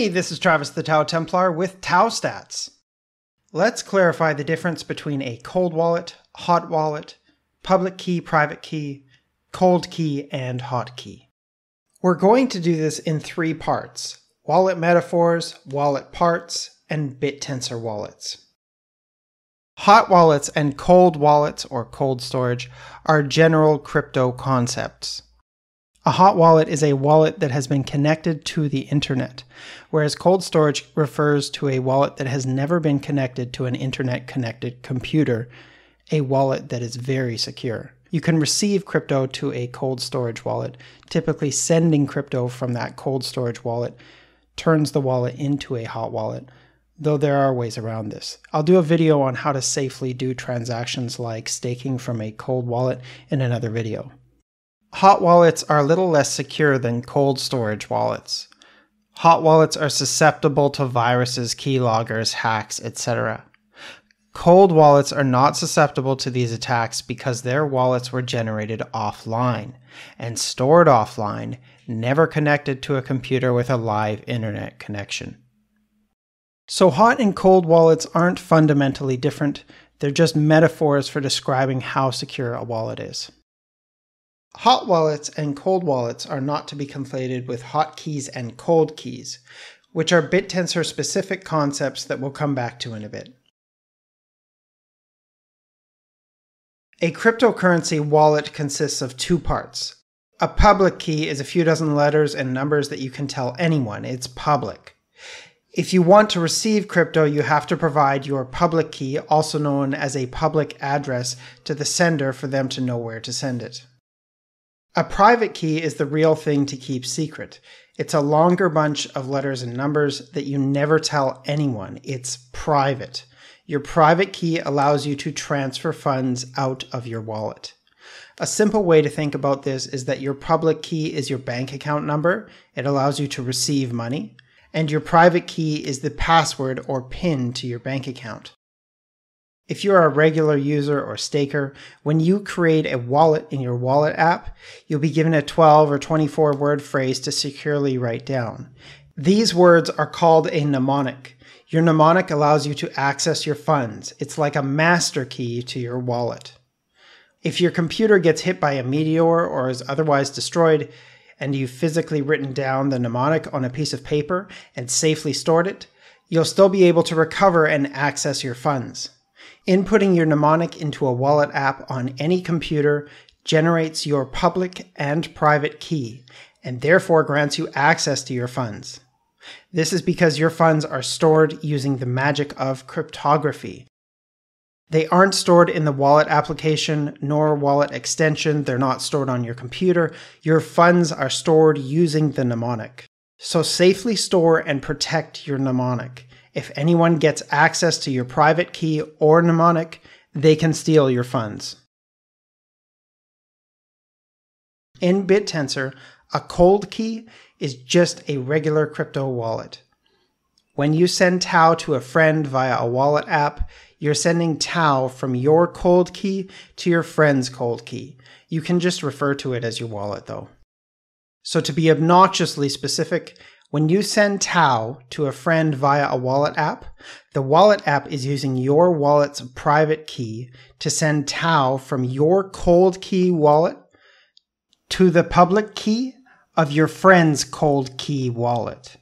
Hey, this is Travis the Tau Templar with Tau Stats. Let's clarify the difference between a cold wallet, hot wallet, public key, private key, cold key, and hotkey. We're going to do this in 3 parts: wallet metaphors, wallet parts, and Bittensor wallets. Hot wallets and cold wallets, or cold storage, are general crypto concepts. A hot wallet is a wallet that has been connected to the internet, whereas cold storage refers to a wallet that has never been connected to an internet-connected computer, a wallet that is very secure. You can receive crypto to a cold storage wallet. Typically, sending crypto from that cold storage wallet turns the wallet into a hot wallet, though there are ways around this. I'll do a video on how to safely do transactions like staking from a cold wallet in another video. Hot wallets are a little less secure than cold storage wallets. Hot wallets are susceptible to viruses, keyloggers, hacks, etc. Cold wallets are not susceptible to these attacks because their wallets were generated offline and stored offline, never connected to a computer with a live internet connection. So hot and cold wallets aren't fundamentally different, they're just metaphors for describing how secure a wallet is. Hot wallets and cold wallets are not to be conflated with hotkeys and cold keys, which are Bittensor specific concepts that we'll come back to in a bit. A cryptocurrency wallet consists of 2 parts. A public key is a few dozen letters and numbers that you can tell anyone. It's public. If you want to receive crypto, you have to provide your public key, also known as a public address, to the sender for them to know where to send it. A private key is the real thing to keep secret. It's a longer bunch of letters and numbers that you never tell anyone. It's private. Your private key allows you to transfer funds out of your wallet. A simple way to think about this is that your public key is your bank account number. It allows you to receive money. And your private key is the password or PIN to your bank account. If you're a regular user or staker, when you create a wallet in your wallet app, you'll be given a 12 or 24 word phrase to securely write down. These words are called a mnemonic. Your mnemonic allows you to access your funds. It's like a master key to your wallet. If your computer gets hit by a meteor or is otherwise destroyed, and you've physically written down the mnemonic on a piece of paper and safely stored it, you'll still be able to recover and access your funds. Inputting your mnemonic into a wallet app on any computer generates your public and private key, and therefore grants you access to your funds. This is because your funds are stored using the magic of cryptography. They aren't stored in the wallet application nor wallet extension. They're not stored on your computer. Your funds are stored using the mnemonic. So safely store and protect your mnemonic. If anyone gets access to your private key or mnemonic, they can steal your funds. In Bittensor, a cold key is just a regular crypto wallet. When you send Tau to a friend via a wallet app, you're sending Tau from your cold key to your friend's cold key. You can just refer to it as your wallet though. So to be obnoxiously specific, when you send Tau to a friend via a wallet app, the wallet app is using your wallet's private key to send Tau from your cold key wallet to the public key of your friend's cold key wallet.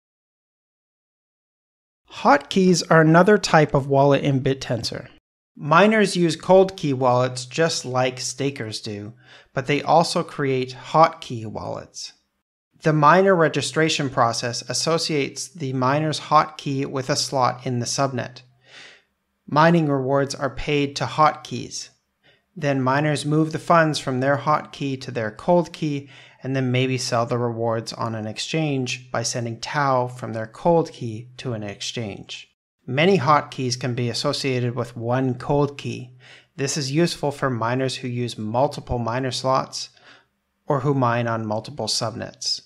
Hotkeys are another type of wallet in Bittensor. Miners use cold key wallets just like stakers do, but they also create hotkey wallets. The miner registration process associates the miner's hotkey with a slot in the subnet. Mining rewards are paid to hotkeys. Then miners move the funds from their hotkey to their cold key and then maybe sell the rewards on an exchange by sending Tau from their cold key to an exchange. Many hotkeys can be associated with one cold key. This is useful for miners who use multiple miner slots or who mine on multiple subnets.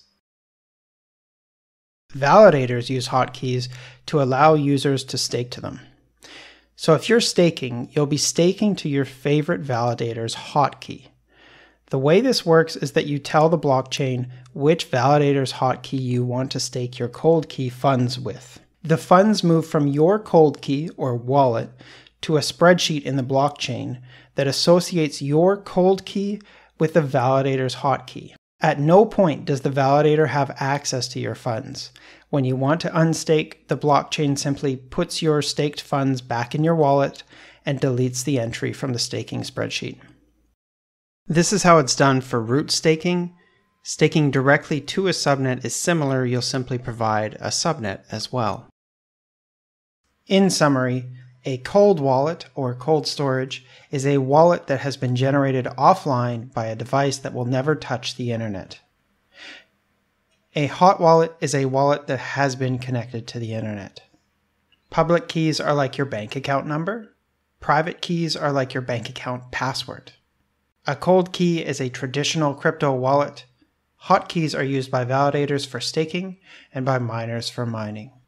Validators use hotkeys to allow users to stake to them. So if you're staking, you'll be staking to your favorite validator's hotkey. The way this works is that you tell the blockchain which validator's hotkey you want to stake your cold key funds with. The funds move from your cold key or wallet to a spreadsheet in the blockchain that associates your cold key with the validator's hotkey. At no point does the validator have access to your funds. When you want to unstake, the blockchain simply puts your staked funds back in your wallet and deletes the entry from the staking spreadsheet. This is how it's done for root staking. Staking directly to a subnet is similar, you'll simply provide a subnet as well. In summary, a cold wallet or cold storage is a wallet that has been generated offline by a device that will never touch the internet. A hot wallet is a wallet that has been connected to the internet. Public keys are like your bank account number. Private keys are like your bank account password. A cold key is a traditional crypto wallet. Hotkeys are used by validators for staking and by miners for mining.